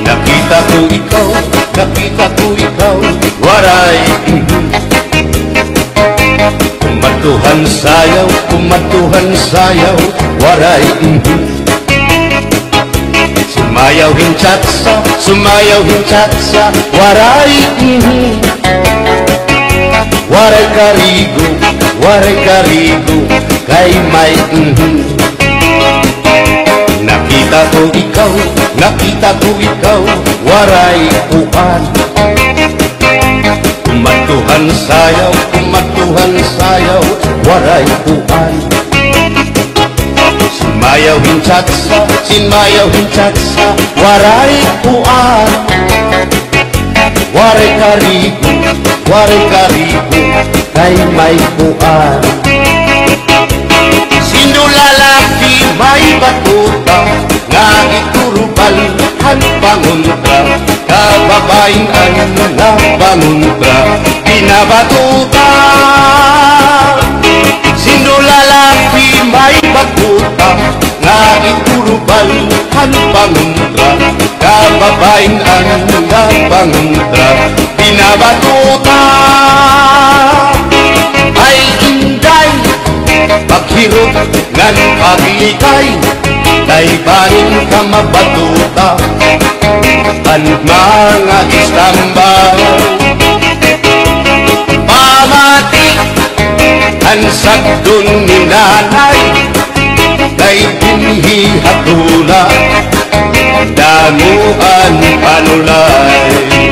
Nakita ko ikaw, waray. Kumatuhan sayaw, waray. Sumayaw hinchatsa, waray. Waray karigo, kay may. Nakita ko ikaw, waray uan. Kumatuhan sayaw, waray uan. Sinmayaw hinchatsa, waray uan. Waray karigo, kay may uan. Sino lalaki may batuta, nga iturubal han panguntra, kababaeng na panguntra, binabatuta. Sino lalaki may batuta, nga iturubal han panguntra, kababaeng na panguntra, binabatuta. Ay inday paghirot ngan paglikay, kay banin ka mabatuta ang mga istambay. Pamati ang sagdon ni nanay, kay binhi hatula damuan panulay.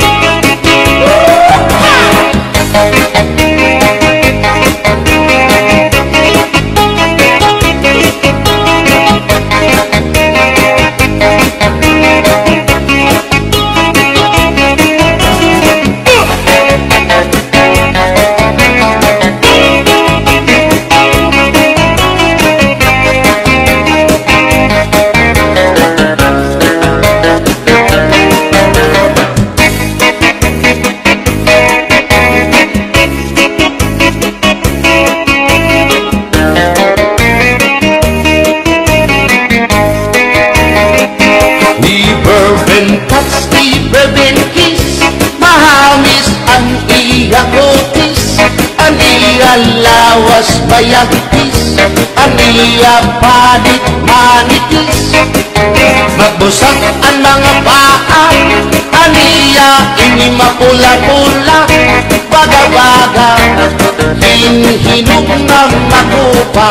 Lawas bayagtis, aniya panit manitis. Magbusak ang mga paa, aniya ini mapula-pula. Baga-baga, hinhinog na makupa.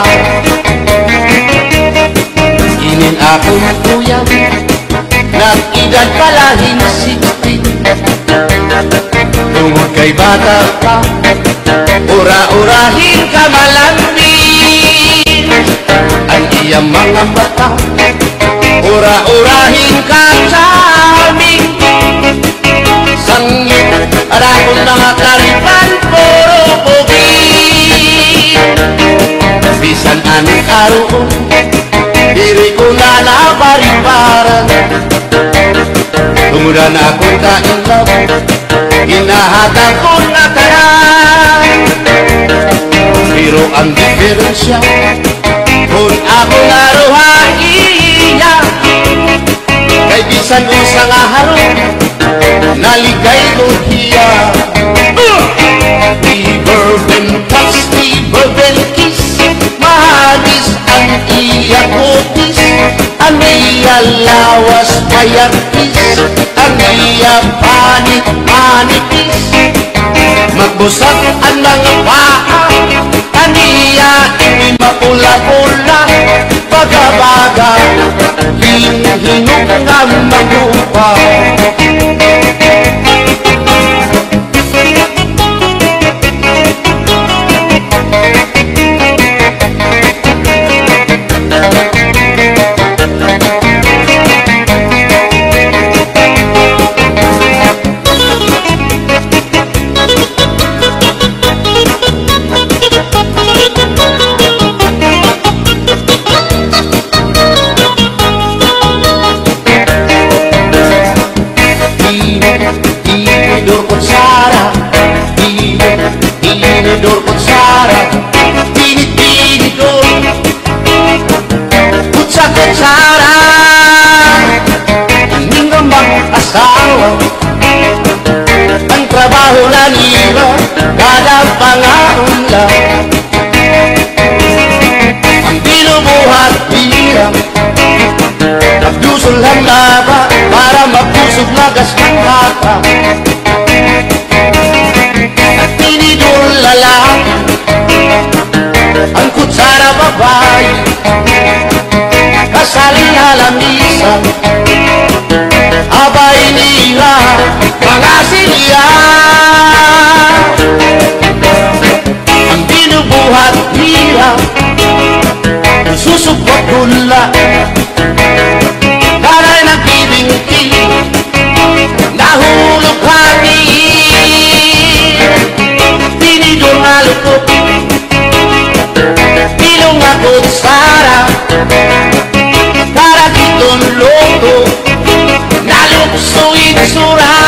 Inin akong kuya, nag-edad palahin 16. Tungod kay bata pa, ura-urahin ka malambing. Ang iyang mga mata, ura-urahin ka charming. Sangit, arakon mga karipan, puro bugi. Bisan anong karoon, diri ko na nabaribaran. Tumudan akong kainlaw, hinahatag ko na tayan. Pero ang diferensya, kung ako naruhan iya, kay bisan usa nga harong, naligay ko hiya. Di-verbal touch, di-verbal kiss, mahagis ang iya kutis. Ang iya lawas bayartis, ang iya panit-manitis. Magbusak ang mga paa, aniya ini mapula-pula. Baga-baga, hinhinog nga magupa. Tinidor kutsara, tinidor kutsara, tinidor kutsara, ninggambang asawa. Ang trabaho na nila kada pangaunla. Ang binubuhat nila nagdusol ang laba para mapusog na gas ng mata. At tinidor lalaki ang kutsara babae, kasali na lamisan abay nila mga silya. Ang binubuhat nila susupot hula, karay nagbibingki nahulog hangin. Tinidor na lukot ilong na kutsara, para kitong loto nalukso itsura.